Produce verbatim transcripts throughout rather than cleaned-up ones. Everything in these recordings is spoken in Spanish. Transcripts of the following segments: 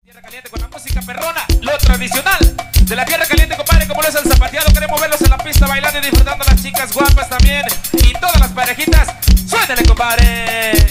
Tierra Caliente con la música perrona, lo tradicional de la Tierra Caliente, compadre, como lo es el zapateado. Queremos verlos en la pista bailando y disfrutando, las chicas guapas también y todas las parejitas. Suénale, compadre.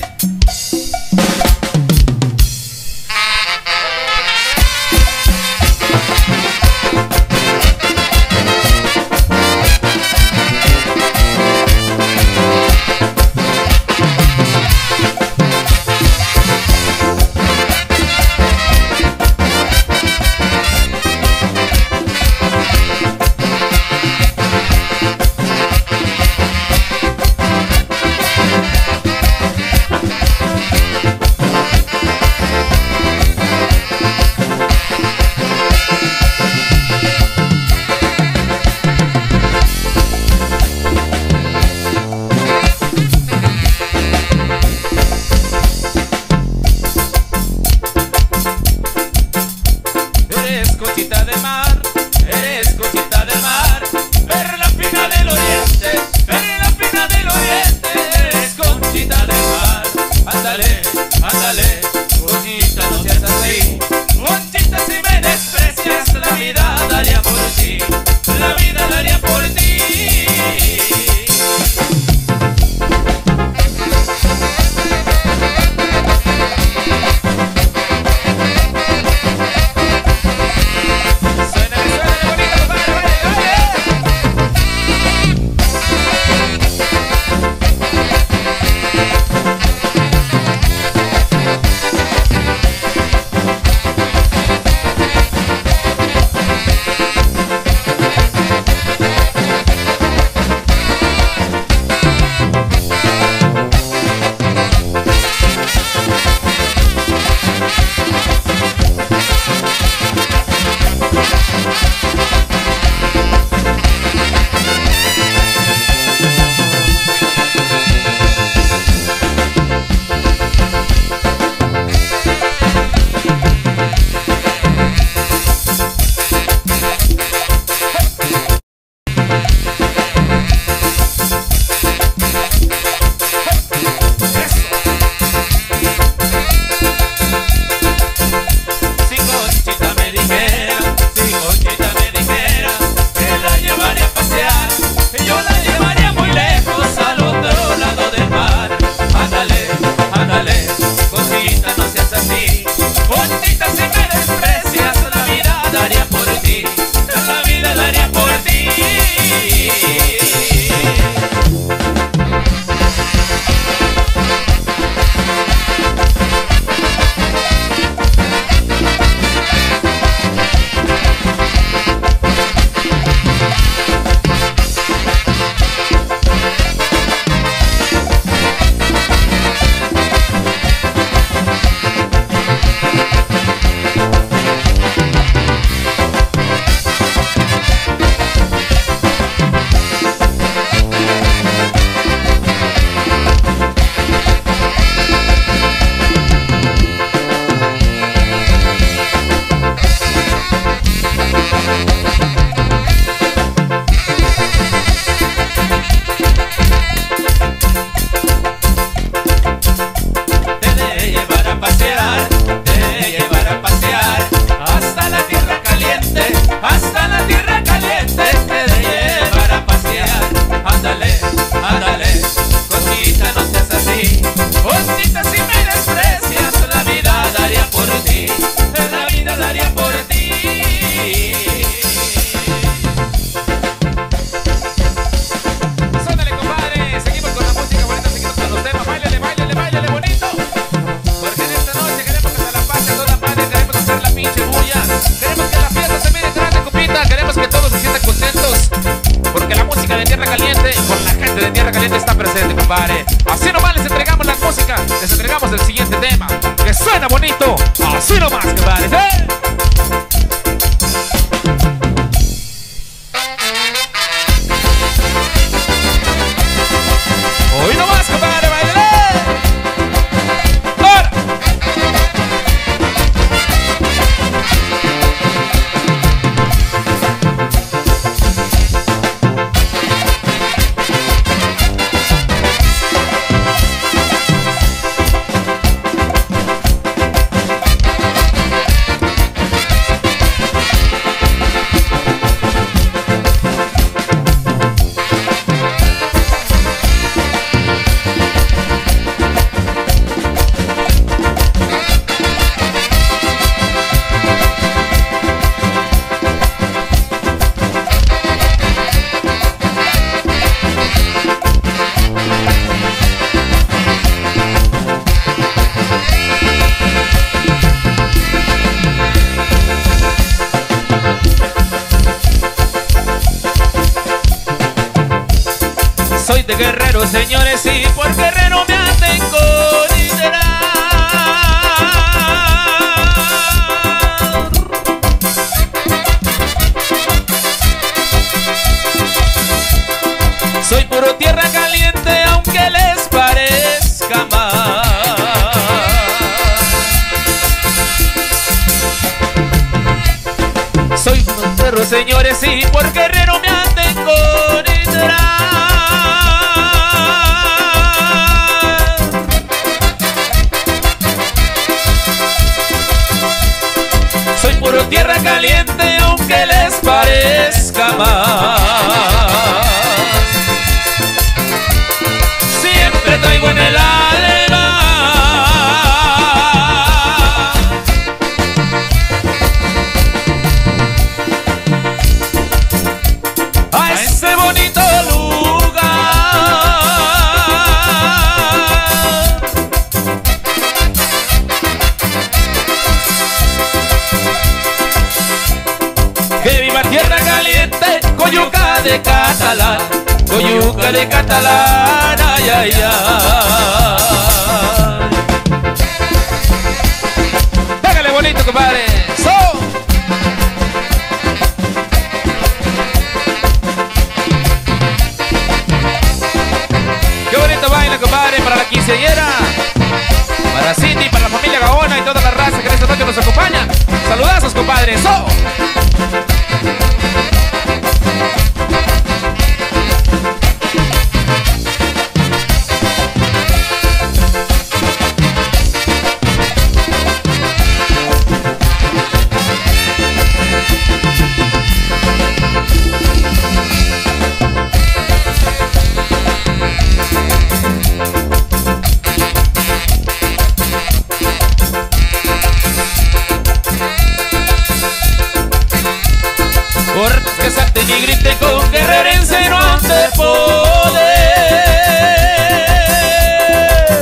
Así nomás les entregamos la música, les entregamos el siguiente tema, que suena bonito, así nomás, compadre. ¡Eh! Hoy nomás, compadre, bailale. ¡Ahora! Soy de Guerrero, señores, y por Guerrero me hacen considerar. Soy puro tierra caliente, aunque les parezca mal. Soy un perro, señores, y por Guerrero me hacen considerar. Soy puro tierra caliente, aunque les parezca mal. Siempre traigo en el alma a ese bonito lugar que viva tierra caliente, Coyuca de Catalán, Coyuca de Catalán, ay, ay, ay. Pégale bonito, compadre. ¡So! Qué bonito baile, compadre, para la quinceañera, para Cindy, para la familia Gaona y toda la raza que en esta noche nos acompaña. Saludazos, compadre. ¡So! Que salten y griten con guerrerense no han de poder.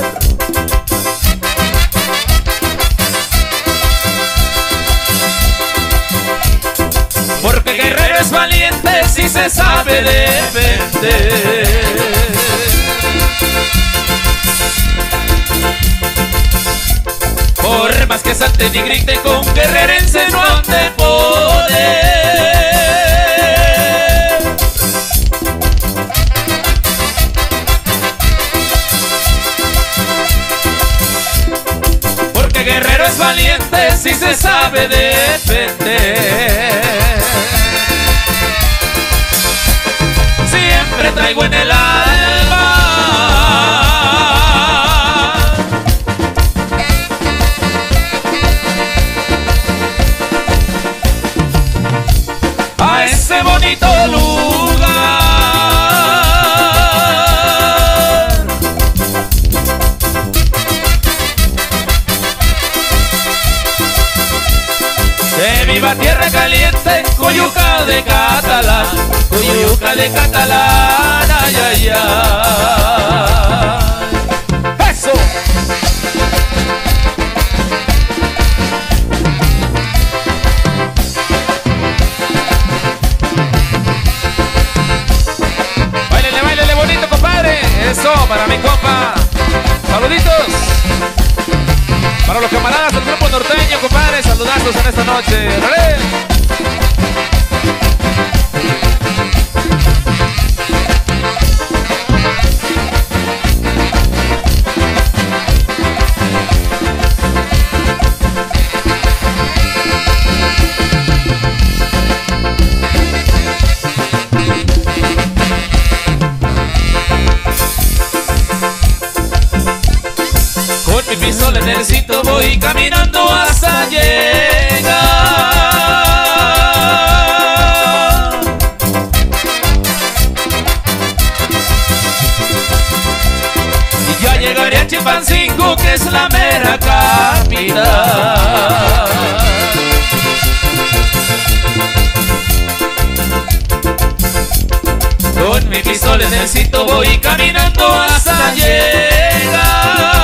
Porque Guerrero es valiente si se sabe defender. Por más que salten y griten con guerrerense no han de poder. Guerrero es valiente si se sabe defender. Siempre traigo en el alma a ese bonito lugar que viva tierra caliente, Coyuca de Catalán, Coyuca de Catalán, ay, ay, ay. ¡Eso! Báilele, báilele bonito, compadre. Eso, para mi compa. Saluditos para los camaradas del grupo norteño, compadre. Saludazos en esta noche. ¡Dale! Con mi pistola en el cinto voy caminando hasta llegar. Y ya llegaré a Chilpancingo, que es la mera capital. Con mi pistola en el cinto voy caminando hasta llegar.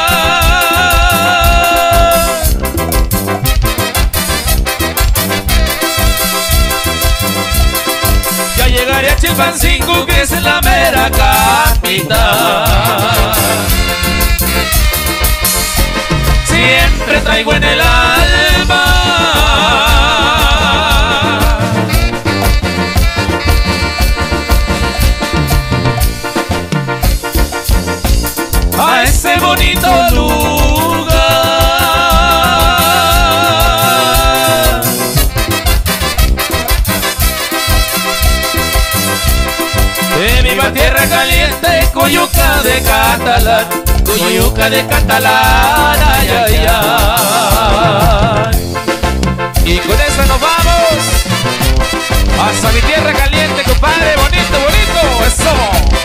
Ya llegaré a Chilpancingo, Chilpancingo, que es la mera capital. Siempre traigo en el alma a ese bonito lugar de mi tierra caliente, Coyuca de Catalán, Coyuca de Catalán, ay, ay, ay. Y con eso nos vamos hasta mi tierra caliente, compadre, bonito, bonito, eso.